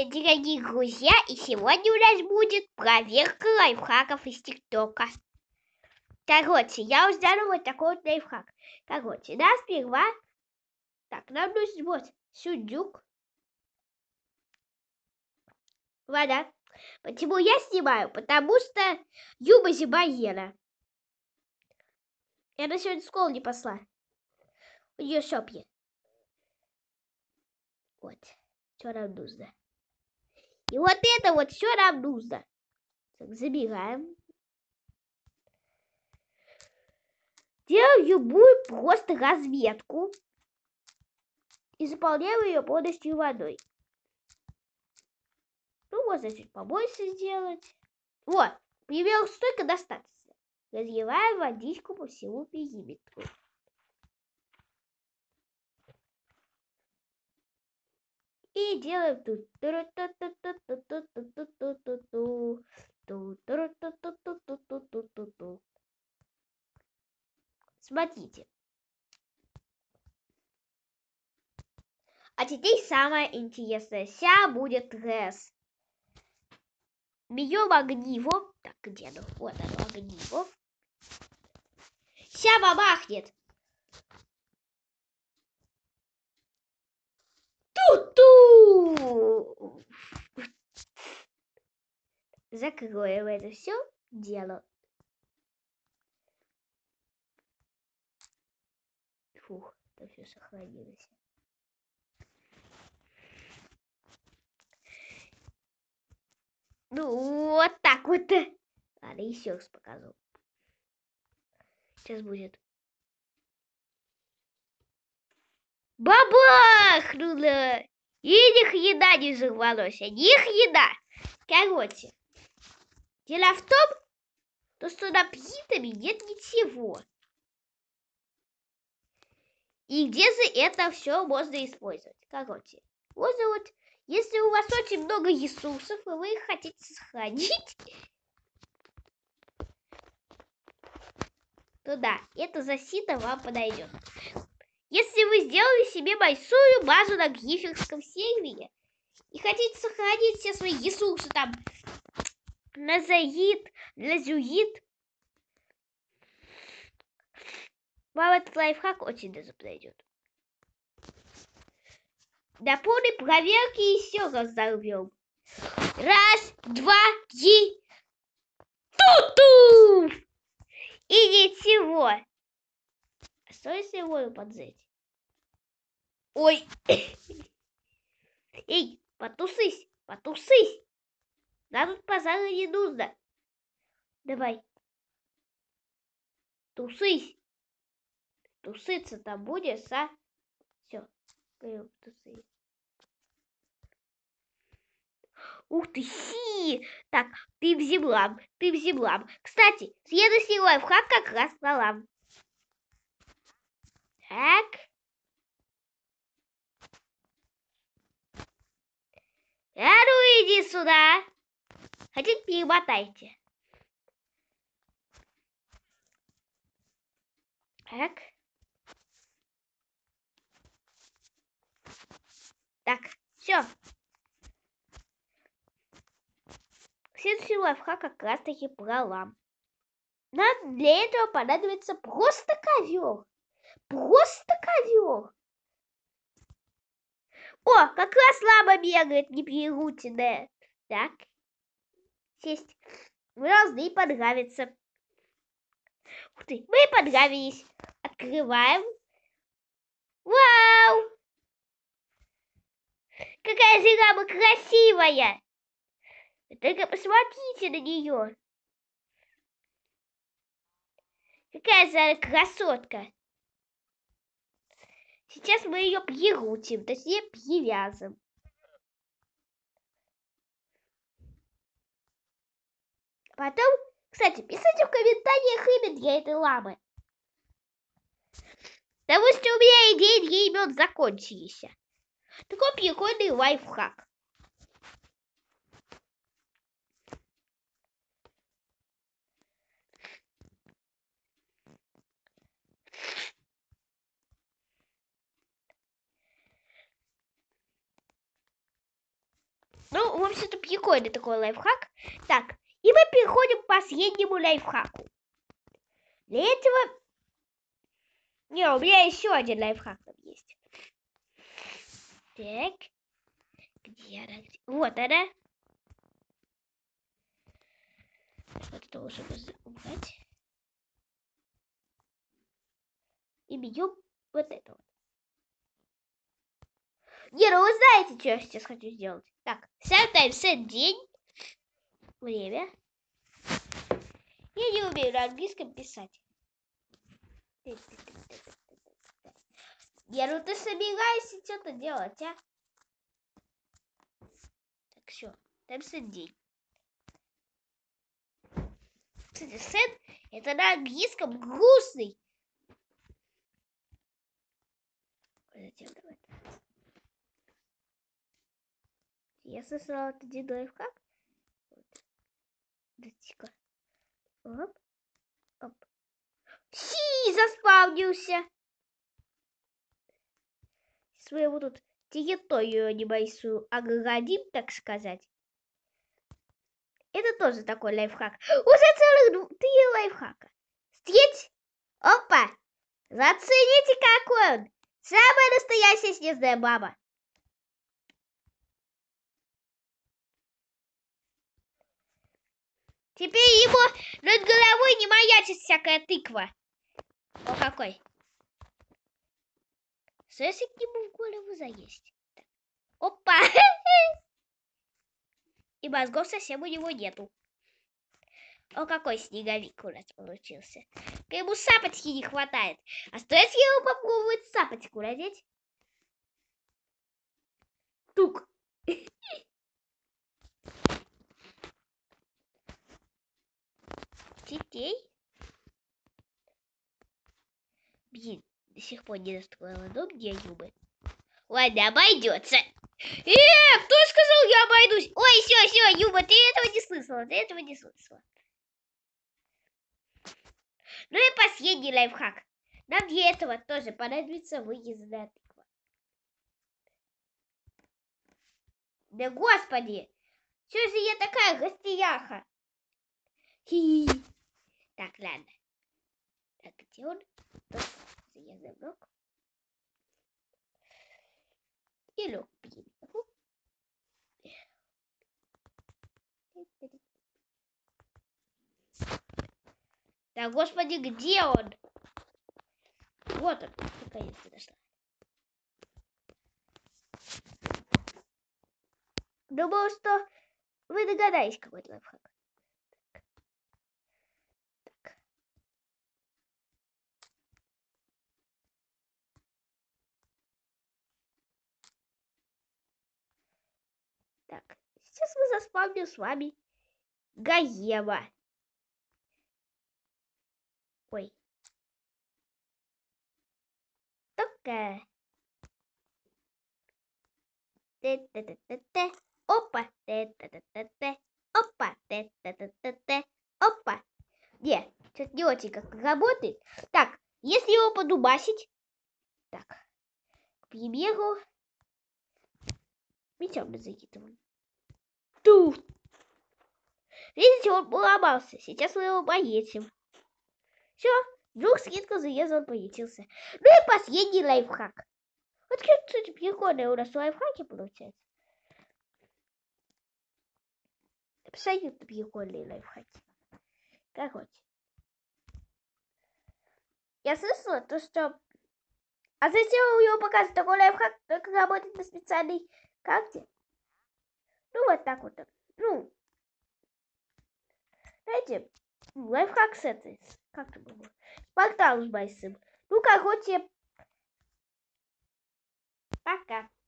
Дорогие друзья, и сегодня у нас будет проверка лайфхаков из ТикТока. Короче, я узнала вот такой вот лайфхак. Короче, нам сперва... Так, нам нужен вот сундук. Вода. Почему я снимаю? Потому что Юба зимоела. Я на сегодня в школу не пошла. У нее шопье. Вот. Что нам нужно. И вот это вот все нам нужно. Так, забираем. Делаем любую просто разметку. И заполняем ее полностью водой. Ну, можно чуть побольше сделать. Вот, примерно столько достаточно. Разливаем водичку по всему периметру. И делаем тут. Смотрите. А теперь самое интересное. Ся будет рэс. Берем огниво. Так, где оно? Вот оно, огниво. Ся бабахнет. Ту-ту! Закроем это все дело. Фух, это все сохранилось. Ну, вот так вот. Ладно, еще раз покажу. Сейчас будет. Бабахнуло! И ни хрена не взорвалось. Ни хрена. Короче, дело в том, что на плитами нет ничего. И где же это все можно использовать? Короче, можно вот, если у вас очень много ресурсов, и вы их хотите сохранить, то да, это защита вам подойдет. Если вы сделали себе большую базу на гриффингском сервере и хотите сохранить все свои ресурсы там на Заид, на Зюид, вам этот лайфхак очень даже подойдет. До полной проверки еще раз взорвем. Раз, два, три. Ту-ту! И ничего. А что если его поджечь? Ой. Эй, потусись, потусись. Нам тут пожара не нужно. Давай. Тусись. Туситься там будешь, а? Все. Тусись. Ух ты, си! Так, ты в землям, ты в землям. Кстати, следующий лайфхак как раз на лам. Так. А ну иди сюда. Хотите, перемотайте. Так. Так, все. Следующий лайфхак как раз таки про лам. Нам для этого понадобится просто ковер. Просто ковер. О, как раз лама бегает неприрученная. Так. Сесть. Мы должны понравиться. Ух ты, мы понравились. Открываем. Вау! Какая же лама красивая! Только посмотрите на нее. Какая же она красотка. Сейчас мы ее приручим, точнее привяжем. Потом, кстати, пишите в комментариях имя для этой ламы. Потому что у меня идеи для имен закончились. Такой прикольный лайфхак. Ну, Ну, в общем-то, прикольный такой лайфхак. Так, и мы переходим к последнему лайфхаку. Для этого... Не, у меня еще один лайфхак там есть. Так. Где она? Вот она. Вот это уже убрать. И берем вот это вот. Не, ну вы знаете, что я сейчас хочу сделать. Так, sometime set день. Время. Я не умею на английском писать. Не, ну ты собираешься что-то делать, а? Так, все. Time set день. Кстати, set это на английском грустный. Я создала один лайфхак. Датика. Оп. Оп. Си, заспавнился. Своему тут территорию небольшую оградим, так сказать. Это тоже такой лайфхак. Уже целых 3 лайфхака. Встреть. Опа. Зацените, какой он. Самая настоящая снежная баба. Теперь ему над головой не маячит всякая тыква. О, какой. Что если к нему в голову заесть? Так. Опа. И мозгов совсем у него нету. О, какой снеговик у нас получился. Ему сапочки не хватает. А что если ему попробовать сапочку надеть? Тук. Детей. Блин, до сих пор не настроила дом, где Юбы. Ладно, обойдется. Кто сказал, я обойдусь? Ой, все, Юба, ты этого не слышала, Ну и последний лайфхак. Нам для этого тоже понадобится выездная тыква. Да господи! Что же я такая гостияха? Хи-хи. Так, ладно. Так, где он? Заездный блок. И лег. Да господи, где он? Вот он, наконец-то дошла. Думаю, что вы догадаетесь, какой лайфхак. Так. Так, сейчас мы заспавним с вами Гаева. Ой. Такая. Те-те-те-те-те. Опа. Те-те-те-те-те. Опа. Те-те-те-те-те. Опа. Нет, что-то не очень как работает. Так, если его подубасить. Так. К примеру. Мечом мы закидываем. Тут. Видите, он поломался. Сейчас мы его поедем. Все, вдруг скидку заезда он появился. Ну и последний лайфхак. Вот, кстати, прикольные у нас лайфхаки получается. Абсолютно прикольные лайфхаки. Короче. Я слышала то, что... А зачем его показывать такой лайфхак, только работает на специальной карте? Ну, вот так вот. Ну, знаете, лайфхак с этой. Как это было? Портал с большим. Ну, короче, пока.